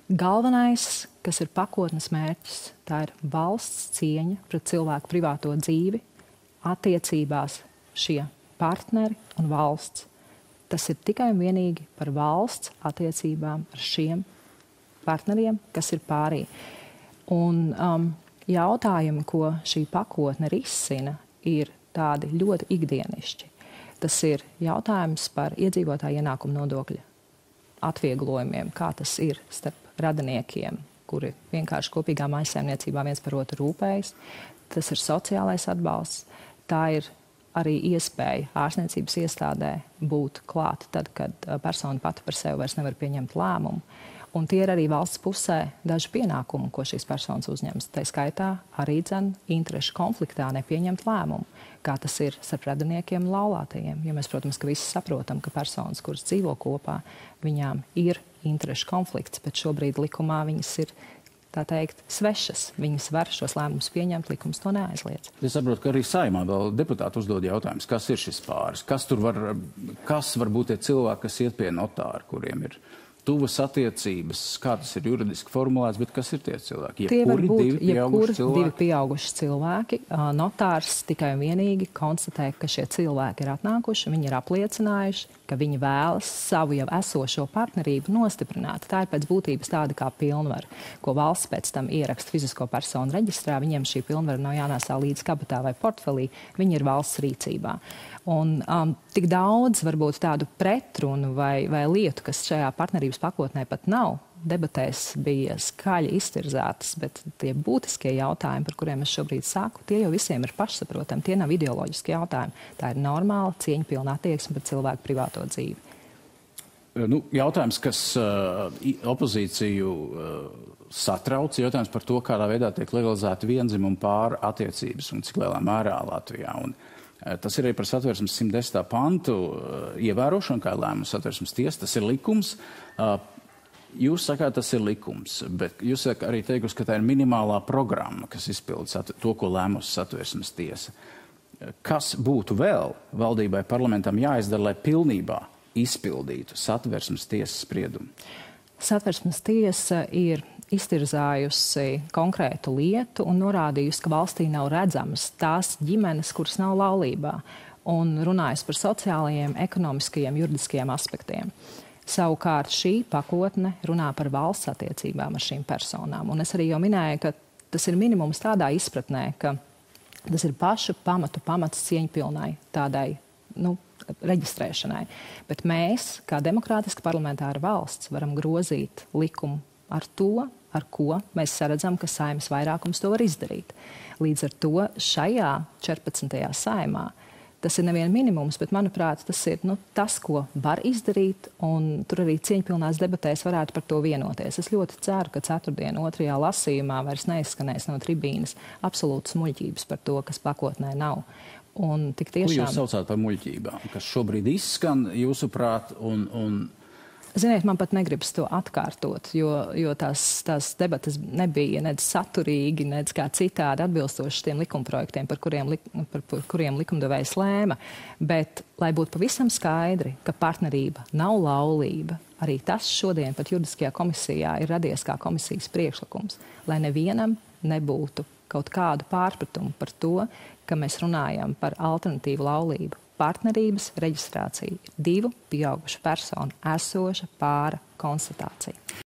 Galvenais, kas ir pakotnes mērķis, tā ir valsts cieņa pret cilvēku privāto dzīvi, attiecībās šie partneri un valsts. Tas ir tikai un vienīgi par valsts attiecībām ar šiem partneriem, kas ir pārī. Un jautājumi, ko šī pakotne risina, ir tādi ļoti ikdienišķi. Tas ir jautājums par iedzīvotāju ienākumu nodokļa atvieglojumiem, kā tas ir starp radiniekiem, kuri vienkārši kopīgā mājsaimniecībā viens par otru rūpējas. Tas ir sociālais atbalsts. Tā ir arī iespēja ārstniecības iestādē būt klāt tad, kad persona pati par sevi vairs nevar pieņemt lēmumu. Un tie ir arī valsts pusē daži pienākumi, ko šīs personas uzņems. Tā skaitā arī interešu konfliktā nepieņemt lēmumu, kā tas ir starp radiniekiem un laulātajiem. Jo mēs, protams, ka visi saprotam, ka personas, kuras dzīvo kopā, viņām ir interešu konflikts, bet šobrīd likumā viņas ir, tā teikt, svešas. Viņas var šos lēmumus pieņemt, likums to neaizliedz. Es saprotu, ka arī Saeimā vēl deputāti uzdod jautājumus, kas ir šis pāris, kas var būt tie cilvēki, kas iet pie notāra, kuriem ir tuvas attiecības, kā tas ir juridiski formulēts, bet kas ir tie cilvēki? Tie var būt divi pieauguši cilvēki. Notārs tikai un vienīgi konstatē, ka šie cilvēki ir atnākuši, viņi ir apliecinājuši, ka viņi vēlas savu jau esošo partnerību nostiprināt. Tā ir pēc būtības tāda kā pilnvara, ko valsts pēc tam ieraksta fizisko personu reģistrā. Viņiem šī pilnvara nav jānēsā līdz kabatā vai portfelī, viņi ir valsts rīcībā. Un tik daudz varbūt tādu pretrunu vai lietu, kas šajā partnerības pakotnē pat nav, debatēs bija skaļi iztirzētas, bet tie būtiskie jautājumi, par kuriem es šobrīd saku, tie jau visiem ir pašsaprotami, tie nav ideoloģiski jautājumi. Tā ir normāla, cieņpilna attieksme pret cilvēku privāto dzīvi. Jautājums, kas opozīciju satrauc, jautājums par to, kādā veidā tiek legalizēta viendzimumu pāru attiecības un cik lielā mērā Latvijā. Un tas ir arī par Satversmes 110. pantu ievērošanu, kā lēmums Satversmes tiesa. Tas ir likums. Jūs sakāt, tas ir likums, bet jūs arī teikusi, ka tā ir minimālā programma, kas izpilda to, ko lēmusi Satversmes tiesa. Kas būtu vēl valdībai, parlamentam jāizdara, lai pilnībā izpildītu Satversmes tiesas spriedumu? Satversmes tiesa ir iztirzājusi konkrētu lietu un norādījusi, ka valstī nav redzamas tās ģimenes, kuras nav laulībā, un runājusi par sociālajiem, ekonomiskajiem, juridiskajiem aspektiem. Savukārt šī pakotne runā par valsts attiecībām ar šīm personām. Un es arī jau minēju, ka tas ir minimums tādā izpratnē, ka tas ir pašu pamats cieņpilnai tādai, reģistrēšanai. Bet mēs, kā demokrātiska parlamentāra valsts, varam grozīt likumu ar to, ar ko mēs saredzam, ka Saeimas vairākums to var izdarīt. Līdz ar to šajā 14. Saeimā tas ir nevien minimums, bet, manuprāt, tas ir tas, ko var izdarīt, un tur arī cieņpilnās debatēs varētu par to vienoties. Es ļoti ceru, ka ceturtdien 2. lasījumā vairs neizskanēs no tribīnes absolūtas muļķības par to, kas pakotnē nav. Un tik tiešām... Ko jūs saucāt par muļķībām, kas šobrīd izskan, jūsuprāt, un... Ziniet, man pat negribas to atkārtot, jo tās debatas nebija nedz saturīgi, nedz kā citādi atbilstoši tiem likumprojektiem, par kuriem likumdevējs lēma. Bet, lai būtu pavisam skaidri, ka partnerība nav laulība, arī tas šodien pat juridiskajā komisijā ir radies kā komisijas priekšlikums, lai nevienam nebūtu kaut kādu pārpratumu par to, ka mēs runājam par alternatīvu laulību. Partnerības reģistrācija ir divu pieaugušu personu esoša pāra konstatācija.